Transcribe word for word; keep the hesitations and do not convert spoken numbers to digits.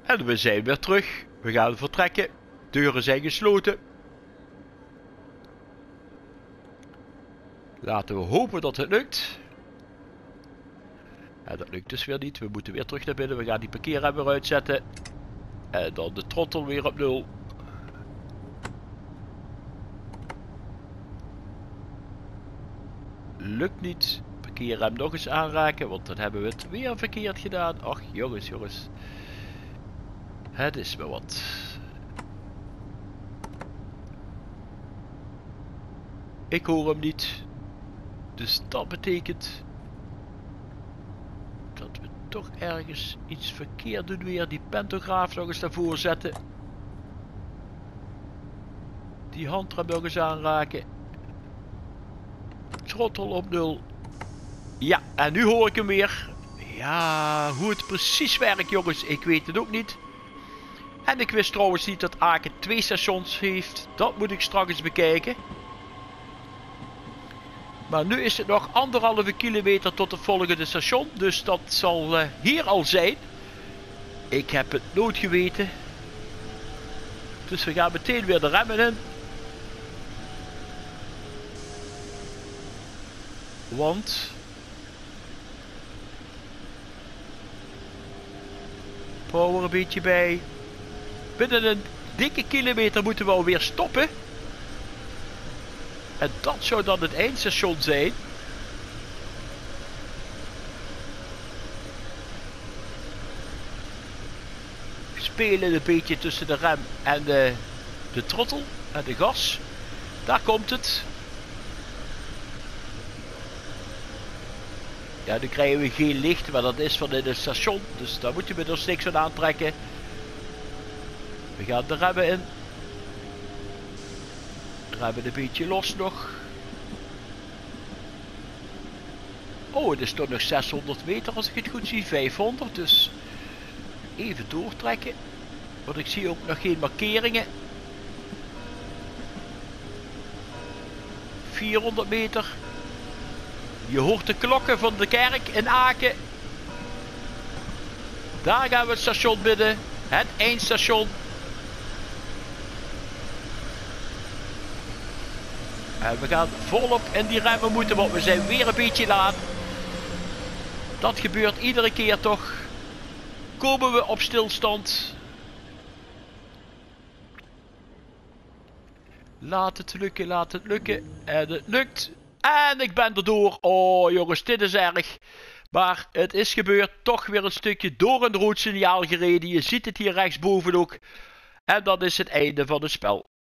En we zijn weer terug. We gaan vertrekken. Deuren zijn gesloten. Laten we hopen dat het lukt. En dat lukt dus weer niet. We moeten weer terug naar binnen. We gaan die parkeerrem weer uitzetten. En dan de trottel weer op nul. Lukt niet. Parkeerrem nog eens aanraken. Want dan hebben we het weer verkeerd gedaan. Ach jongens, jongens. Het is wel wat. Ik hoor hem niet. Dus dat betekent dat we toch ergens iets verkeerd doen weer. Die pantograaf nog eens daarvoor zetten. Die handrem nog eens aanraken. Trottel op nul. Ja, en nu hoor ik hem weer. Ja, hoe het precies werkt jongens, ik weet het ook niet. En ik wist trouwens niet dat Aken twee stations heeft. Dat moet ik straks eens bekijken. Maar nu is het nog anderhalve kilometer tot het volgende station. Dus dat zal uh, hier al zijn. Ik heb het nooit geweten. Dus we gaan meteen weer de remmen in. Want... power een beetje bij. Binnen een dikke kilometer moeten we alweer stoppen. En dat zou dan het eindstation zijn. We spelen een beetje tussen de rem en de, de trottel en de gas. Daar komt het. Ja, nu krijgen we geen licht, maar dat is van in het station. Dus daar moeten we dus niks aan aantrekken. We gaan de remmen in. Remmen een beetje los nog. Oh, het is toch nog zeshonderd meter als ik het goed zie. vijfhonderd, dus even doortrekken. Want ik zie ook nog geen markeringen. vierhonderd meter. Je hoort de klokken van de kerk in Aken. Daar gaan we het station binnen. Het eindstation. En we gaan volop in die remmen moeten, want we zijn weer een beetje laat. Dat gebeurt iedere keer toch. Komen we op stilstand. Laat het lukken, laat het lukken. En het lukt. En ik ben erdoor. Oh jongens, dit is erg. Maar het is gebeurd. Toch weer een stukje door een rood signaal gereden. Je ziet het hier rechtsboven ook. En dat is het einde van het spel.